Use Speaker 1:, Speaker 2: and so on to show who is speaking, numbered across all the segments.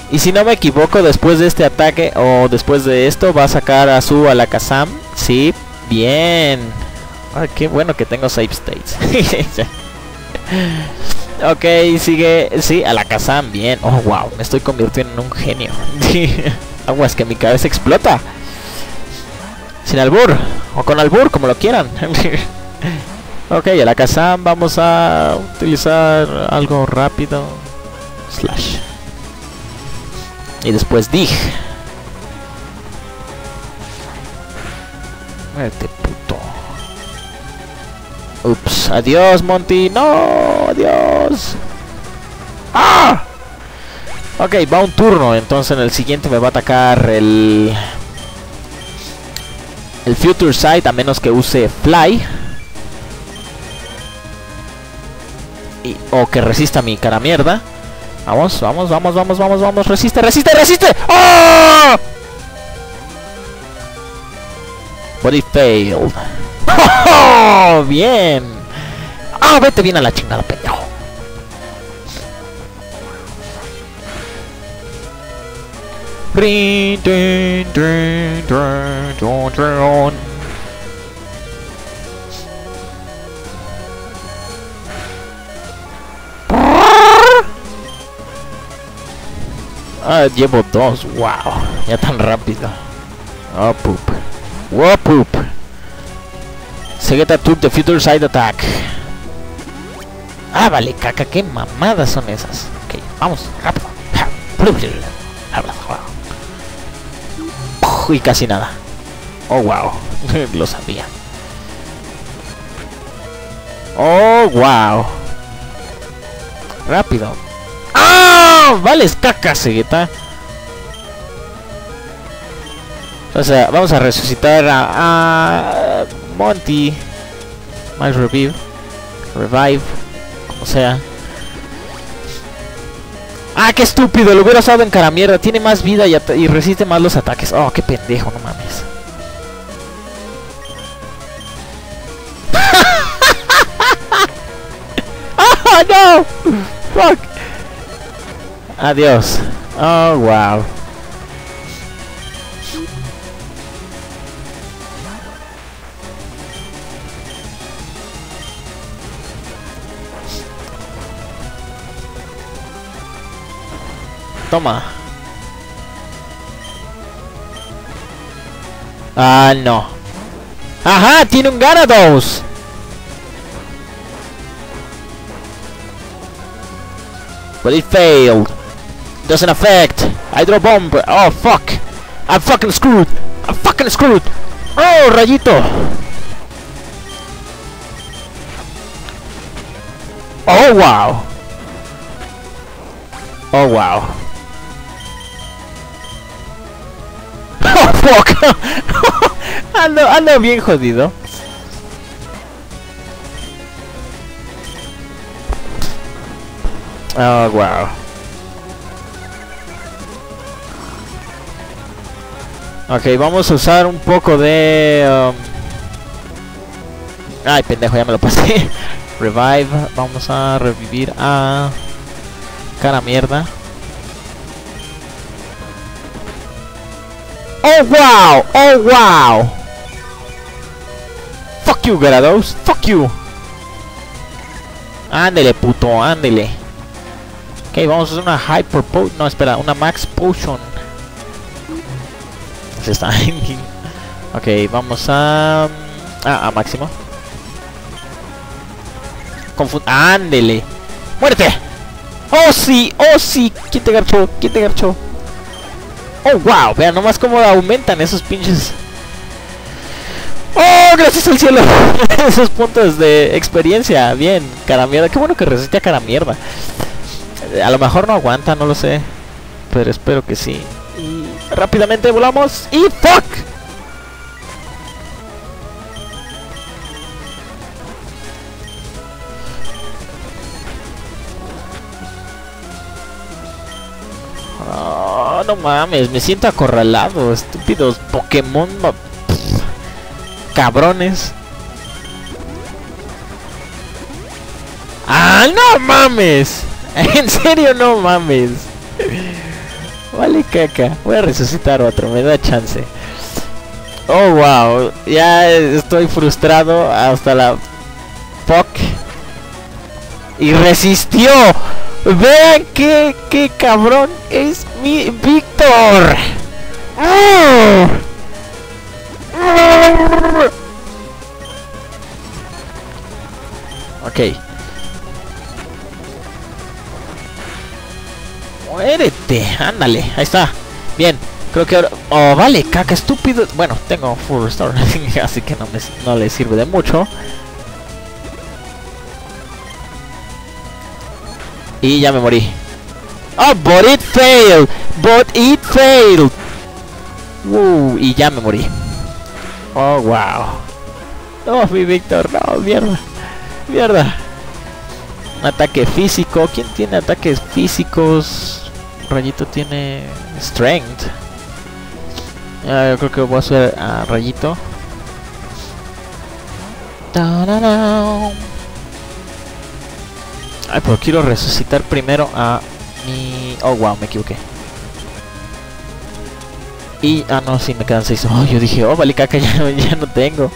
Speaker 1: Y si no me equivoco, después de este ataque o después de esto va a sacar a su Alakazam. Sí, bien. Ay, qué bueno que tengo save states. Ok, sigue. Sí, Alakazam, bien. Oh, wow, me estoy convirtiendo en un genio. Aguas que mi cabeza explota. Sin albur, o con albur, como lo quieran. Ok, Alakazam, vamos a utilizar algo rápido. Slash. Y después Dig. Muérete, puto. Ups, adiós, Monty. No, adiós. ¡Ah! Ok, va un turno. Entonces en el siguiente me va a atacar el Future Sight, a menos que use Fly. O que resista mi cara mierda. Vamos, vamos, vamos, vamos, vamos, vamos. Resiste, resiste, resiste. ¡Oh! Body failed. ¡Oh! Bien. ¡Ah! Vete bien a la chingada, pendejo. Ah, llevo 2, wow, ya tan rápido. Oh, poop. Wow, poop. Segeta took the future side attack. Ah, vale, caca, qué mamadas son esas. Ok, vamos, rápido. Y casi nada. Oh, wow, lo sabía. Oh, wow. Rápido. ¡Ah! Vales caca, Segeta. O sea, vamos a resucitar a Monty. My revive. Revive. Como sea. ¡Ah, qué estúpido! Lo hubiera usado en cara mierda. Tiene más vida y resiste más los ataques. Oh, qué pendejo, no mames. ¡Ah, no! ¡Fuck! Adiós. Oh, wow. Toma. Ah, no. Ajá, tiene un Gyarados. But it failed. Doesn't affect. Hydro Bomb. Oh, fuck. I'm fucking screwed. I'm fucking screwed. Oh, rayito. Oh, wow. Oh, wow. Oh, fuck. ando bien jodido. Oh, wow. Ok, vamos a usar un poco de... Ay, pendejo, ya me lo pasé. Revive, vamos a revivir a... Cara mierda. Oh, wow, oh, wow. Fuck you, Gyarados, fuck you. Ándele, puto, ándele. Ok, vamos a hacer una Hyper Potion. No, espera, una Max Potion. Se está. Ok, vamos a... a máximo. Ándele. ¡Muérete! ¡Oh, sí! ¡Oh, sí! ¿Quién te garchó? ¿Quién te garchó? ¡Oh, wow! Vean nomás cómo aumentan esos pinches... ¡Oh, gracias al cielo! Esos puntos de experiencia. Bien, cara mierda. Qué bueno que resiste a cara mierda. A lo mejor no aguanta, no lo sé. Pero espero que sí. Y rápidamente volamos. ¡Y fuck! Oh, no mames, me siento acorralado. Estúpidos Pokémon. Cabrones. ¡Ah, no mames! En serio, no mames. Vale caca. Voy a resucitar otro, me da chance. Oh wow, ya estoy frustrado hasta la fuck. Y resistió. Vean qué cabrón es mi Víctor. Ok. Muérete, ándale, ahí está. Bien, creo que ahora... Oh, vale, caca, estúpido. Bueno, tengo full restore, así que no le sirve de mucho. Y ya me morí. Oh, but it failed. But it failed. Y ya me morí. Oh, wow. Oh, mi Víctor, no, mierda. Mierda. Un ataque físico. ¿Quién tiene ataques físicos? Rayito tiene strength. Yo creo que voy a hacer a Rayito. Ay, pero quiero resucitar primero a mi... Oh, wow, me equivoqué. Y... Ah, no, sí, me quedan 6. Oh, yo dije, oh, vale, caca, ya no tengo.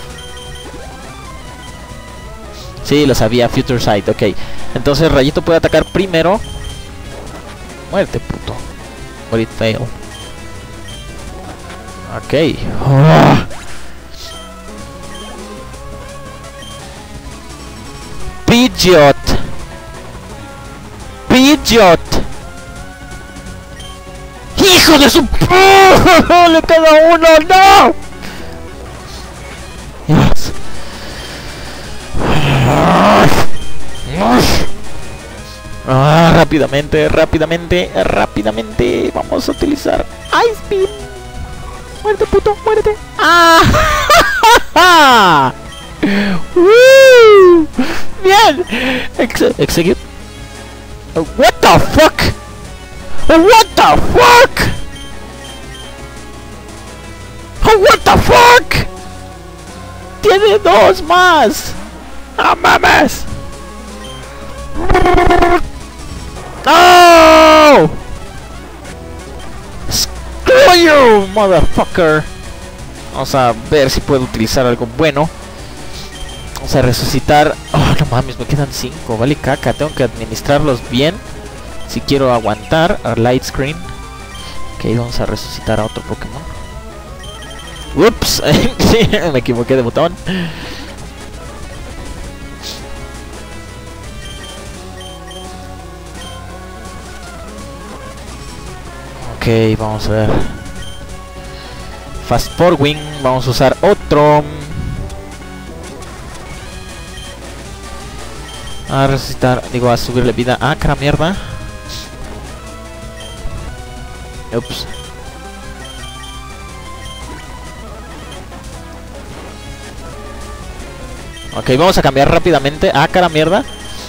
Speaker 1: Sí, lo sabía, Future Sight, ok. Entonces Rayito puede atacar primero. Muerte, puto. But it failed. Ok. Oh. Pidgeot. Pidgeot. ¡Hijo de su... ¡Le queda uno! ¡No! Dios. Rápidamente. Vamos a utilizar Ice Beam. Muérete, puto, muérete. Bien. Execute. What the fuck? What the fuck? What the fuck? Tiene 2 más. ¡No mames! ¡No! ¡Screw you, motherfucker! Vamos a ver si puedo utilizar algo bueno. Vamos a resucitar... Oh, no mames, me quedan 5. Vale caca, tengo que administrarlos bien si quiero aguantar. Light screen. Ok, vamos a resucitar a otro Pokémon. Ups, me equivoqué de botón. Ok, vamos a ver. Fast Forward Wing, vamos a usar otro. A resucitar, digo, a subirle vida. Ah, cara mierda. Ups. Ok, vamos a cambiar rápidamente. Ah, cara mierda.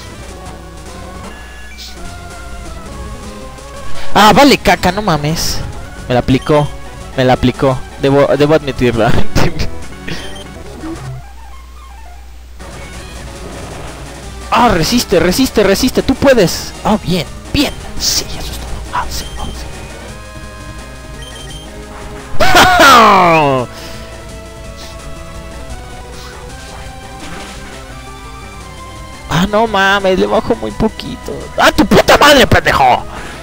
Speaker 1: Ah, vale caca, no mames. Me la aplicó. Debo admitirla. Ah, resiste. Tú puedes. Ah, bien. Sí, eso es todo. Ah, sí. Ah, no mames, le bajo muy poquito. ¡Ah, tu puta madre, pendejo!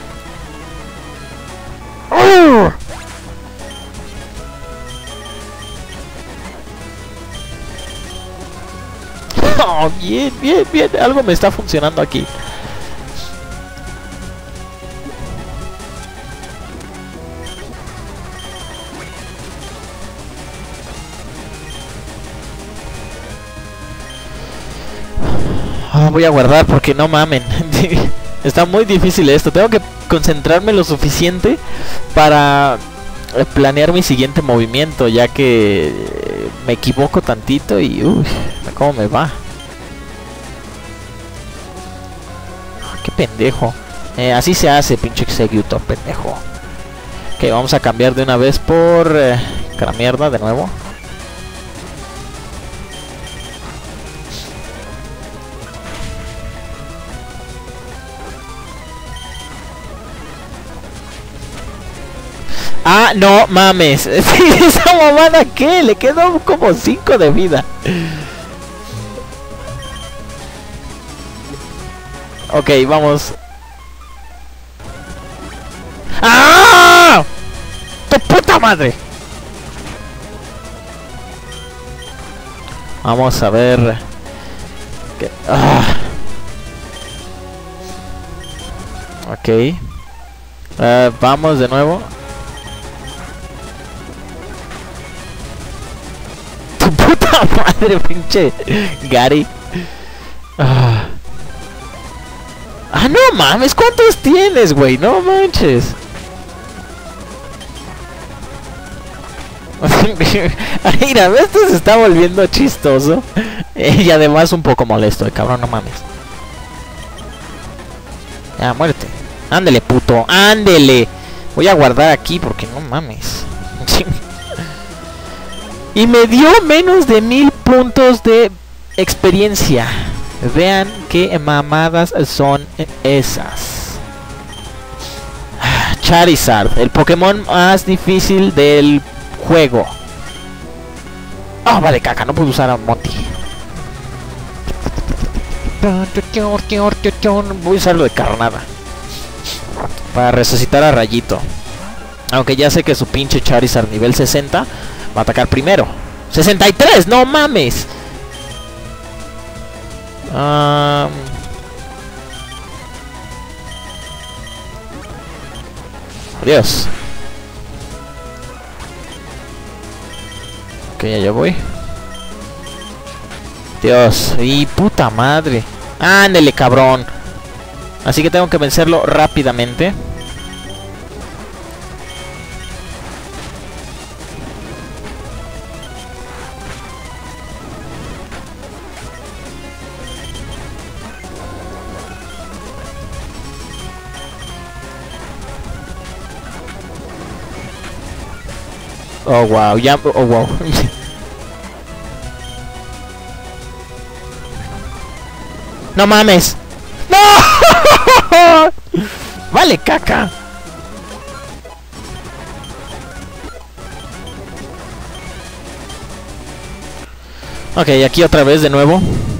Speaker 1: Oh, bien. Algo me está funcionando aquí. Voy a guardar porque no mamen. Está muy difícil esto. Tengo que concentrarme lo suficiente para planear mi siguiente movimiento, ya que me equivoco tantito y uy, cómo me va. Qué pendejo. Así se hace, pinche Executor, pendejo. Ok, vamos a cambiar de una vez por cara mierda de nuevo. Ah, no mames. Sí, esa mamada que le quedó como 5 de vida. Ok, vamos. ¡Ah! ¡Tu puta madre! Vamos a ver. ¿Qué? Ok. Vamos de nuevo. Tu puta madre, pinche Gary. No mames, ¿cuántos tienes, güey? No manches. Mira, esto se está volviendo chistoso. Y además un poco molesto, cabrón, no mames. Ya, muérete. Ándele, puto, ándele. Voy a guardar aquí porque no mames. Y me dio menos de 1000 puntos de experiencia. Vean qué mamadas son esas. Charizard, el Pokémon más difícil del juego. Oh, vale, caca, no puedo usar a Monty. Voy a usarlo de carnada para resucitar a Rayito. Aunque ya sé que su pinche Charizard nivel 60 va a atacar primero. ¡63! ¡No mames! Adiós. Ok, ya voy. Dios, y puta madre. Ándele, cabrón. Así que tengo que vencerlo rápidamente. Oh, wow, ya, oh, wow. No mames. ¡No! Vale, caca. Ok, aquí otra vez de nuevo.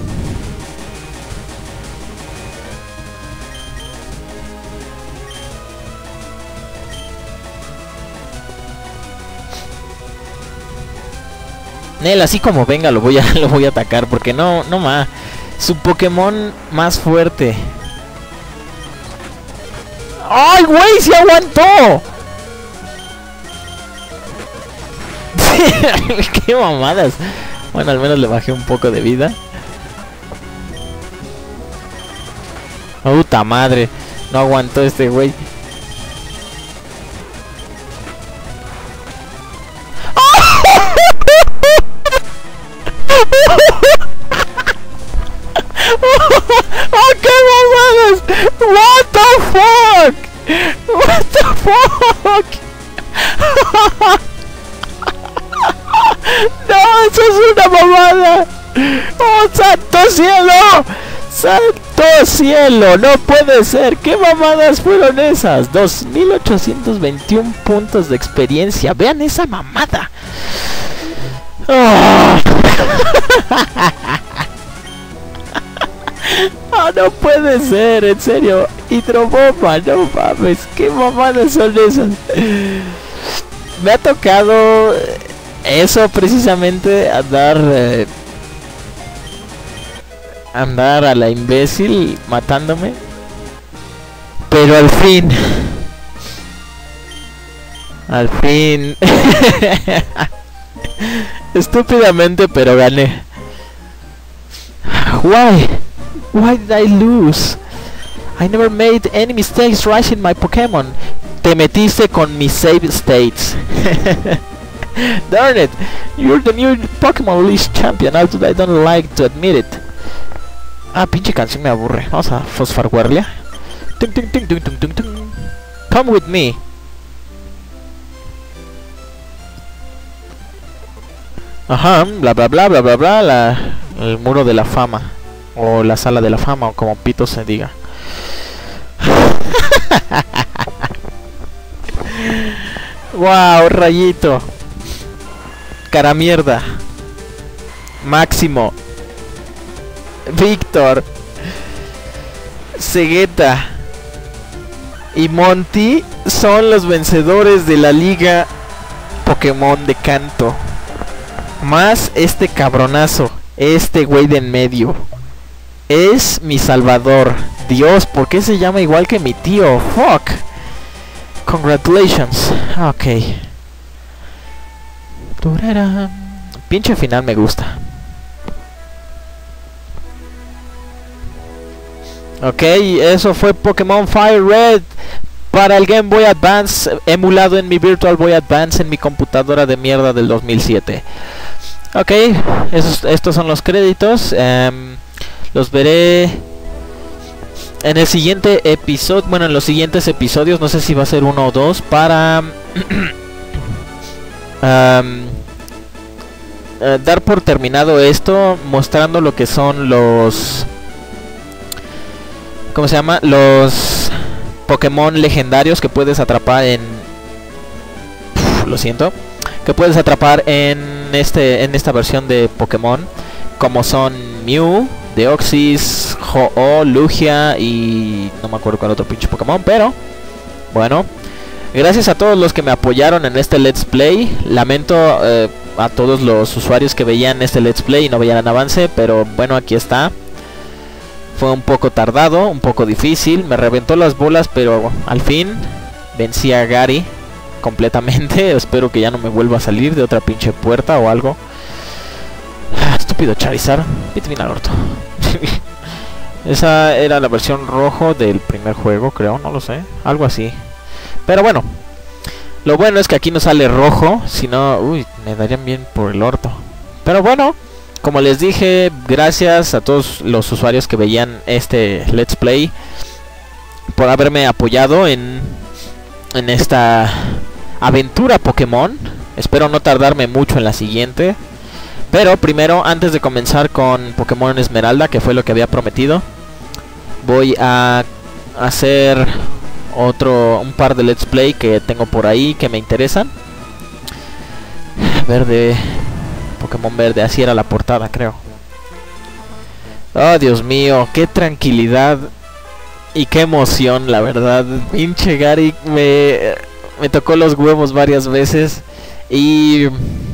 Speaker 1: Nel, así como venga lo voy a atacar porque no más. Su Pokémon más fuerte. ¡Ay, güey! ¡Se aguantó! ¡Qué mamadas! Bueno, al menos le bajé un poco de vida. ¡Puta madre! No aguantó este güey. ¡Oh, qué mamadas! What the fuck? What the fuck? No, eso es una mamada. ¡Oh, santo cielo! ¡Santo cielo! No puede ser. ¿Qué mamadas fueron esas? 2821 puntos de experiencia. Vean esa mamada. Oh. Oh, no puede ser, en serio. Hidrobomba, no mames. ¿Qué mamadas son esas? Me ha tocado eso precisamente, andar a la imbécil matándome. Pero al fin estúpidamente, pero gané. Why did I lose? I never made any mistakes raising my Pokémon. Te metiste con mis save states. Darn it! You're the new Pokémon League champion, although I don't like to admit it. Ah, pinche canción me aburre. Vamos a Fosfarguardia. Come with me. Ajá, bla bla bla bla bla bla, el muro de la fama. O la sala de la fama, o como pito se diga. Wow, Rayito. Cara mierda. Máximo. Víctor. Segueta y Monty son los vencedores de la liga Pokémon de Kanto. Más este cabronazo, este güey de en medio. Es mi salvador. Dios, ¿por qué se llama igual que mi tío? Fuck. Congratulations. Ok. Pinche final me gusta. Ok, eso fue Pokémon Fire Red para el Game Boy Advance, emulado en mi Virtual Boy Advance en mi computadora de mierda del 2007. Ok, estos son los créditos. Los veré en el siguiente episodio. Bueno, en los siguientes episodios, no sé si va a ser 1 o 2 para dar por terminado esto, mostrando lo que son los... ¿Cómo se llama? Los Pokémon legendarios que puedes atrapar en... lo siento. Que puedes atrapar en esta versión de Pokémon. Como son Mew, Deoxys, Ho-Oh, Lugia y... no me acuerdo cuál otro pinche Pokémon, pero... bueno. Gracias a todos los que me apoyaron en este Let's Play. Lamento a todos los usuarios que veían este Let's Play y no veían el avance, pero bueno, aquí está. Fue un poco tardado, un poco difícil, me reventó las bolas, pero al fin vencí a Gary completamente. Espero que ya no me vuelva a salir de otra pinche puerta o algo. Estúpido Charizard, vete bien al orto. Esa era la versión rojo del primer juego, creo, no lo sé, algo así. Pero bueno, lo bueno es que aquí no sale rojo, si no, uy, me darían bien por el orto. Pero bueno, como les dije, gracias a todos los usuarios que veían este Let's Play por haberme apoyado en esta aventura Pokémon. Espero no tardarme mucho en la siguiente. Pero primero, antes de comenzar con Pokémon Esmeralda, que fue lo que había prometido, voy a hacer un par de Let's Play que tengo por ahí que me interesan. Verde... Pokémon verde, así era la portada, creo. Oh, Dios mío, qué tranquilidad y qué emoción, la verdad. Pinche Gary me tocó los huevos varias veces y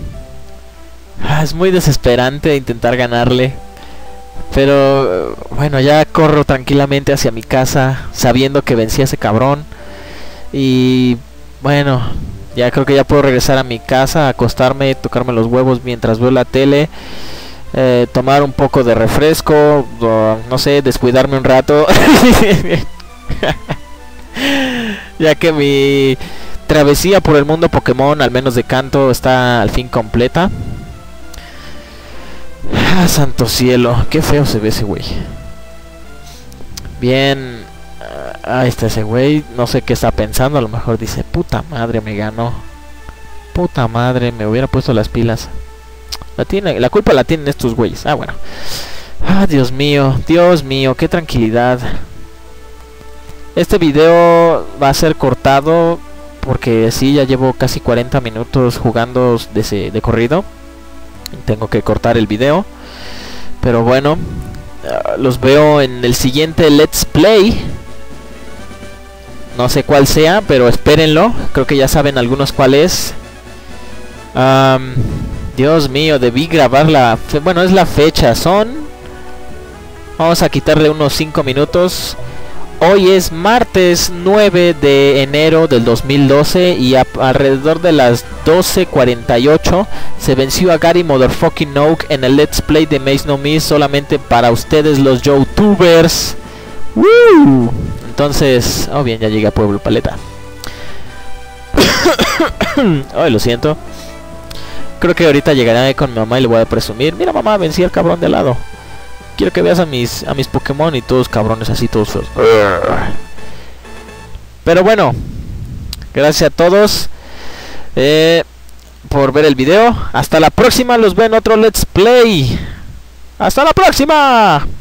Speaker 1: es muy desesperante intentar ganarle. Pero bueno, ya corro tranquilamente hacia mi casa sabiendo que vencí a ese cabrón. Y bueno, ya creo que ya puedo regresar a mi casa, acostarme, tocarme los huevos mientras veo la tele, tomar un poco de refresco, no sé, descuidarme un rato. Ya que mi travesía por el mundo Pokémon, al menos de Kanto, está al fin completa. Ah, santo cielo, qué feo se ve ese güey. Bien. Ahí está ese güey, no sé qué está pensando, a lo mejor dice, puta madre, me ganó. Puta madre, me hubiera puesto las pilas. La culpa la tienen estos güeyes. Ah, bueno. Ah, Dios mío, qué tranquilidad. Este video va a ser cortado porque sí, ya llevo casi 40 minutos jugando de corrido. Tengo que cortar el video. Pero bueno, los veo en el siguiente Let's Play. No sé cuál sea, pero espérenlo. Creo que ya saben algunos cuál es. Dios mío, debí grabar bueno, es la fecha. Vamos a quitarle unos 5 minutos. Hoy es martes 9 de enero del 2012 y alrededor de las 12:48 se venció a Gary Motherfucking Oak en el Let's Play de Maze No Miss solamente para ustedes los YouTubers. ¡Woo! Entonces, oh bien, ya llegué a Pueblo Paleta. Ay, lo siento. Creo que ahorita llegaré con mi mamá y le voy a presumir. Mira mamá, vencí al cabrón de al lado. Quiero que veas a mis Pokémon y todos cabrones así, todos feos. Pero bueno, gracias a todos por ver el video. Hasta la próxima, los veo en otro Let's Play. Hasta la próxima.